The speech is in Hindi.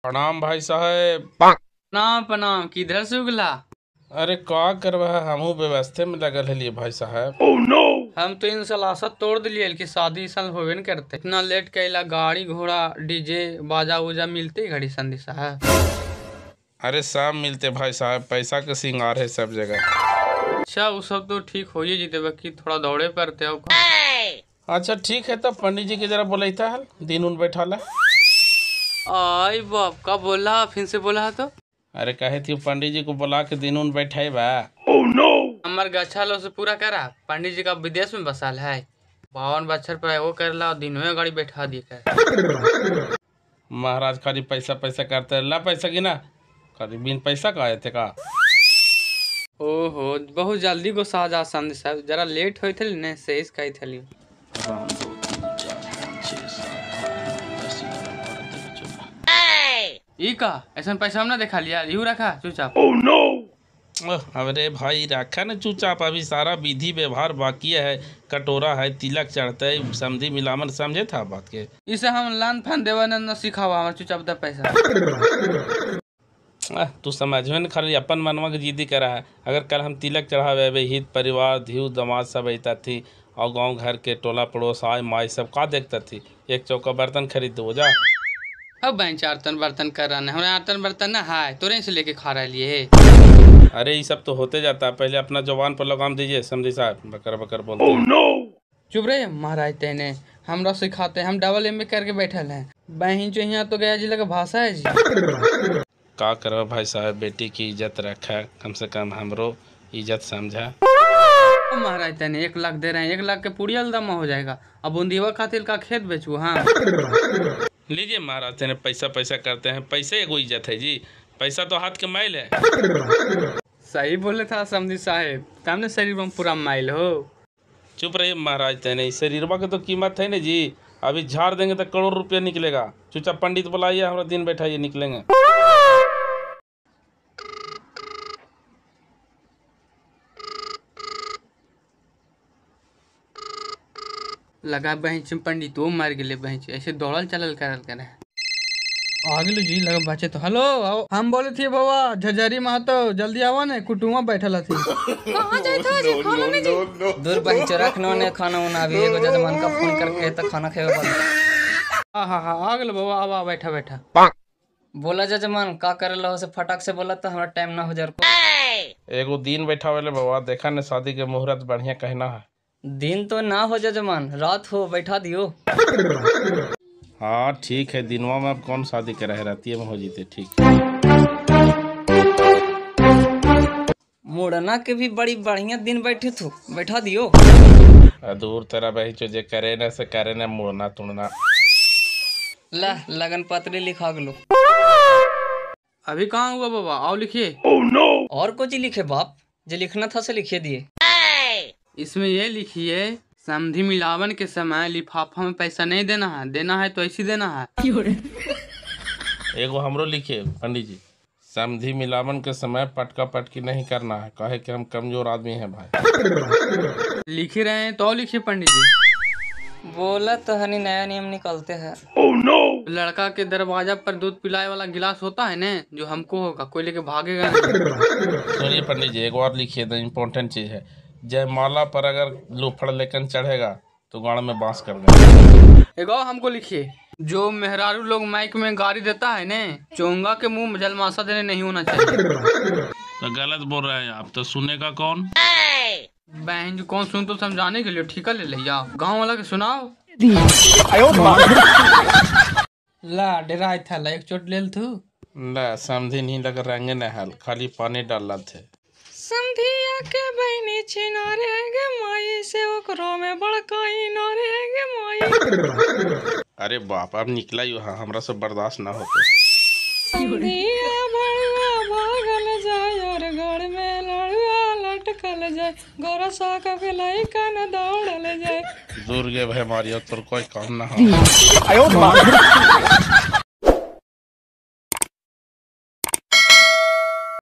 प्रणाम भाई साहब। प्रणाम प्रणाम, किधर से उगला? अरे का करवा है, हमहू व्यवस्थे में लगल है भाई साहब। हम तो इन सलासत तोड़ दिलिए कि शादी सन होवे न करते। इतना लेट कैला, गाड़ी घोड़ा डीजे बाजा उजा मिलते घड़ी संधि साहब। अरे सब मिलते भाई साहब, पैसा का सिंगार है सब जगह। अच्छा वो सब तो ठीक हो ही जीते, बाकी थोड़ा दौड़े पड़ते हो। अच्छा ठीक है, तब पंडित जी की जरा बोलता है, दिन उन बैठा ला। आई बाप का बोला, फिर से बोला है तो। अरे कहे थी पंडित जी को बुला के दिन उन बैठे बा। हमार गच्छा लो से पूरा करा। पंडित जी का विदेश में बसाल है, 52 बच्चर पर वो करला और दिन में गाड़ी बैठा दी कर। महाराज खाली पैसा पैसा करते ला, पैसा की ना खाली बिन पैसा का आए थे का। ओहो बहुत जल्दी को साजा संधि साहब, जरा लेट होई थे ने से इस कही थली। ई का ऐसा पैसा हम ना देखा लिया, यू रखा चुपचाप। अरे भाई रखा न चुपचाप, अभी सारा विधि व्यवहार बाकी है। कटोरा है, तिलक चढ़ते है, समझी मिलामन समझे था बात के। इसे हम लान फान देवा न सिखावा, हमारे चुपचाप दे पैसा। तू समझ में न, खाली अपन मनवा के जिद्दी करा है। अगर कल हम तिलक चढ़ावे हित परिवार धियु दमाद सब अता थी, और गांव घर के टोला पड़ोस आय माई सब का देखता थी। एक चौका बर्तन खरीद दो जा। अब बैंक आर्तन बर्तन कर रहा है, हमारे आर्तन बर्तन ना है तोरे से लेके खा रहा लिए। अरे ये सब तो होते जाता है, पहले अपना जवान पर लगाम दीजिए समझी साहब, बकर बकर बोलते हैं। चुप रहे महाराज, तेने हमरा सिखाते, हम डबल MA करके बैठल हैं। बहन जो यहाँ तो गया जिला का भाषा है जी। का करो भाई साहब, बेटी की इज्जत रखा, कम से कम हमरो इज्जत समझा। महाराज तेने 1 लाख दे रहे हैं, 1 लाख के पूरी अलदमा हो जाएगा। अब बूंदीवा खातिर का खेत बेचू। हाँ लीजिए महाराज, तेने पैसा पैसा करते हैं, पैसे एगो इज्जत है जी, पैसा तो हाथ के मैल है। सही बोले था समझी साहेब, तमने शरीर में पूरा मैल हो। चुप रहिए महाराज, तेने शरीरवा के तो कीमत है ना जी, अभी झाड़ देंगे तो करोड़ रुपया निकलेगा। चुपचाप पंडित बुलाइए, हमारा दिन बैठाइए, निकलेंगे। लगा बहन पंडित वो मार गए बहन, ऐसे दौड़ल चलल करल करे आगे लो जी। लगा बचे तो हेलो हम बोले थे बाबा झझरी महतो जल्दी आवा ने, कुटुमा बैठल थी। कहां जाए था जी? खाना में जी दूर बहन रखनो ने खाना उना, अभी एगो जजमान का फोन करके त खाना खेवे पड़। हां आ गेल बाबा, आवा बैठा बैठा। बोला जजमान का करल हो से फटाक से बोला तो हमरा टाइम ना हो जाए को। एगो दिन बैठा वाले बाबा, देखा ने शादी के मुहूर्त बढ़िया कहना है। दिन तो ना हो जजमान, रात हो, बैठा दियो। हाँ ठीक है, दिनवा में अब कौन शादी के रह रहती है, में हो जीते ठीक। मुड़ना के भी बड़ी बढ़िया दिन बैठे थू, बैठा दियो। दूर तेरा बही जो जे करे न से करे न, मुड़ना तुड़ना। ला लगन पत्री लिखा गलो। अभी कहाँ हुआ बाबा, आओ लिखिए। और कुछ लिखे बाप, जो लिखना था से लिखिए दिए। इसमें ये लिखिए, समधी मिलावन के समय लिफाफा में पैसा नहीं देना है, देना है तो ऐसी देना है। एगो हमरो लिखिए पंडित जी, समधी मिलावन के समय पटका पटकी नहीं करना है, कहे कि हम कमजोर आदमी हैं भाई। लिख रहे हैं तो लिखिए पंडित जी। बोला तो हनी नया नियम निकलते हैं। लड़का के दरवाजा पर दूध पिलाए वाला गिलास होता है ना, जो हमको होगा, कोई लेके भागेगा नहीं। सुनिए पंडित जी, एक और लिखिए, तो इम्पोर्टेंट चीज है, जयमाला पर अगर लूफड़ लेकर चढ़ेगा तो गाड़ में बांस कर देगा। एक और हमको लिखिए, जो मेहरारू लोग माइक में गाड़ी देता है ने, चोंगा के मुंह में जलमासा देने नहीं होना चाहिए। तो गलत बोल रहे हैं आप, तो सुनेगा कौन? बहन कौन सुन, तो समझाने के लिए ठीका ले लिया, गाँव वाला के सुनाओ। ला डराई था, एक चोट ले तू। ला समझी नहीं लग रंगे न हल, खाली पानी डाला थे। समधिया के बहनी छिनारे गे माई से ओकरो में बड़काई नारे गे माई। अरे बाप, अब निकला ही वहाँ, हमरा से बर्दाश्त ना होता। समधिया बड़ुआ भागल जाए और घर में लड़ुआ लटकल जाए, गोरा सा के लइका न दौड़ल जाए। दूर गे भाई मारियो, तोर कोई काम ना हो।